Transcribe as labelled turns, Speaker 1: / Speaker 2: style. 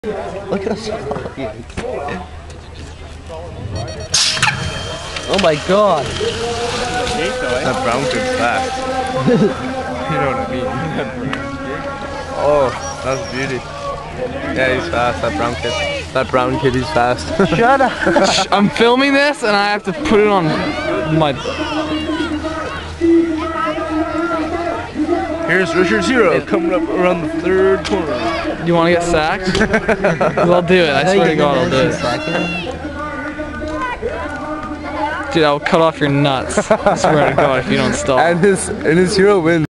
Speaker 1: Look at us. Oh my god.
Speaker 2: That brown kid's fast. You know what I mean? Oh, that's beauty. Yeah, he's fast, that brown kid. That brown kid, he's fast.
Speaker 1: Shut up.
Speaker 3: I'm filming this and I have to put it on my...
Speaker 2: Here's Richard's hero coming up around the third corner.
Speaker 3: You want to get sacked? I'll do it, I swear to God I'll do it. Dude, I'll cut off your nuts. I swear to God if you don't stop.
Speaker 2: And his hero wins.